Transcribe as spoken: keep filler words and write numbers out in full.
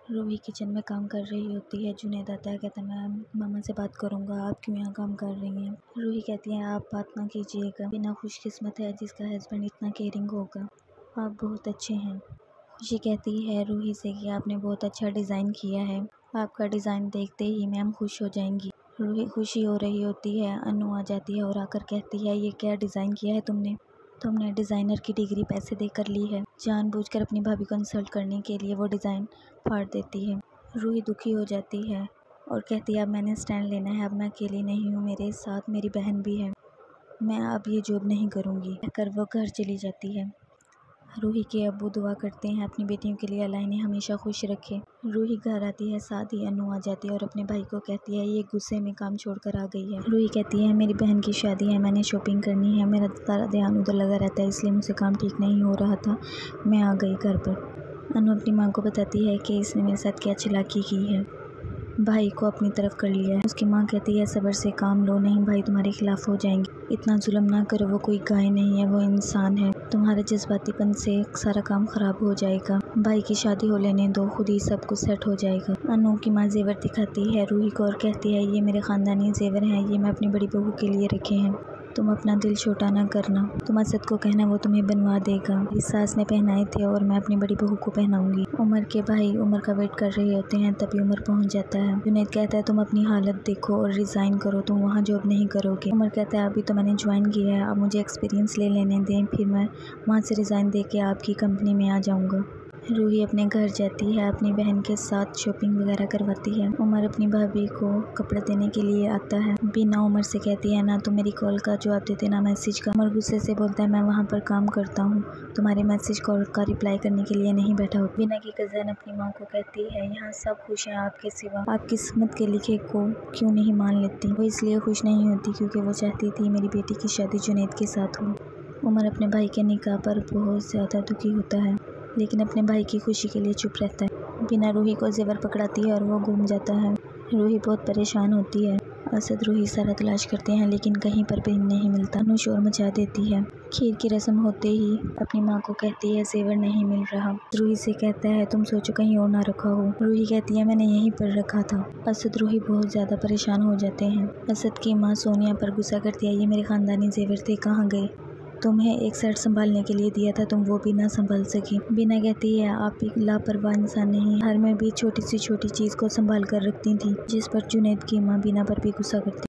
Ruhi kitchen में काम कर रही होती है। जुनैद आता है, कहता है मैं मामा से बात करूंगा, आप क्यों यहाँ काम कर रही हैं। रूही कहती है आप बात ना कीजिएगा, बिना खुशकिस्मत है जिसका हस्बैंड इतना केयरिंग होगा, आप बहुत अच्छे हैं। खुशी कहती है रूही से कि आपने बहुत अच्छा डिज़ाइन किया है, आपका डिज़ाइन देखते ही मैम खुश हो जाएंगी। रूही खुशी हो रही होती है, अनु आ जाती है और आकर कहती है ये क्या डिज़ाइन किया है तुमने तुमने डिज़ाइनर की डिग्री पैसे देकर ली है। जानबूझकर अपनी भाभी को इंसल्ट करने के लिए वो डिज़ाइन फाड़ देती है। रूही दुखी हो जाती है और कहती है अब मैंने स्टैंड लेना है, अब मैं अकेली नहीं हूँ, मेरे साथ मेरी बहन भी है, मैं अब ये जॉब नहीं करूँगी कहकर वो घर चली जाती है। रूही के अब्बू दुआ करते हैं अपनी बेटियों के लिए अल्लाह इन्हें हमेशा खुश रखे। रूही घर आती है, साथ ही अनु आ जाती है और अपने भाई को कहती है ये गुस्से में काम छोड़कर आ गई है। रूही कहती है मेरी बहन की शादी है, मैंने शॉपिंग करनी है, मेरा सारा ध्यान उधर लगा रहता है, इसलिए मुझसे काम ठीक नहीं हो रहा था, मैं आ गई घर पर। अनु अपनी माँ को बताती है कि इसने मेरे साथ क्या चालाकी की है, भाई को अपनी तरफ कर लिया है। उसकी माँ कहती है सब्र से काम लो, नहीं भाई तुम्हारे खिलाफ हो जाएंगे, इतना जुल्म ना करो, वो कोई गाय नहीं है, वो इंसान है, तुम्हारे जज्बातीपन से सारा काम खराब हो जाएगा, भाई की शादी हो लेने दो, खुद ही सब कुछ सेट हो जाएगा। अनु की माँ जेवर दिखाती है रूही को और कहती है ये मेरे खानदानी जेवर हैं, ये मैं अपनी बड़ी बहू के लिए रखे हैं, तुम अपना दिल छोटा ना करना, तुम असद को कहना वो तुम्हें बनवा देगा, इस सास ने पहनाए थे और मैं अपनी बड़ी बहू को पहनाऊंगी। उमर के भाई उमर का वेट कर रहे होते हैं, तभी उमर पहुंच जाता है। जुनैद कहता है तुम अपनी हालत देखो और रिजाइन करो, तुम वहाँ जॉब नहीं करोगे। उमर कहता है अभी तो मैंने ज्वाइन किया है, अब मुझे एक्सपीरियंस ले लेने दें, फिर मैं वहाँ से रिजाइन दे के आपकी कंपनी में आ जाऊँगा। रूही अपने घर जाती है, अपनी बहन के साथ शॉपिंग वगैरह करवाती है। उमर अपनी भाभी को कपड़े देने के लिए आता है। बिना उमर से कहती है ना तुम मेरी कॉल का जवाब देते ना मैसेज का। उमर गुस्से से बोलता है मैं वहाँ पर काम करता हूँ, तुम्हारे मैसेज कॉल का रिप्लाई करने के लिए नहीं बैठा हूँ। बिना की कज़न अपनी माँ को कहती है यहाँ सब खुश हैं आपके सिवा, आप किस्मत के लिखे को क्यों नहीं मान लेती। वो इसलिए खुश नहीं होती क्योंकि वो चाहती थी मेरी बेटी की शादी जुनैद के साथ हो। उमर अपने भाई के निकाह पर बहुत ज़्यादा दुखी होता है, लेकिन अपने भाई की खुशी के लिए चुप रहता है। बिना रूही को जेवर पकड़ाती है और वो घूम जाता है। रूही बहुत परेशान होती है। असद रूही सारा तलाश करते हैं लेकिन कहीं पर भी नहीं मिलता। अनु शोर मचा देती है। खीर की रस्म होते ही अपनी माँ को कहती है जेवर नहीं मिल रहा। रूही से कहता है तुम सोचो कहीं और ना रखा हो। रूही कहती है मैंने यहीं पर रखा था। असद रूही बहुत ज़्यादा परेशान हो जाते हैं। असद की माँ सोनिया पर गुस्सा करती है ये मेरे खानदानी जेवर थे, कहाँ गए, तुम्हें एक सेट संभालने के लिए दिया था, तुम वो भी ना संभाल सकी। बिना कहती है आप एक लापरवाह इंसान नहीं, घर में भी छोटी सी छोटी चीज़ को संभाल कर रखती थी, जिस पर जुनैद की माँ बिना पर भी गुस्सा करती।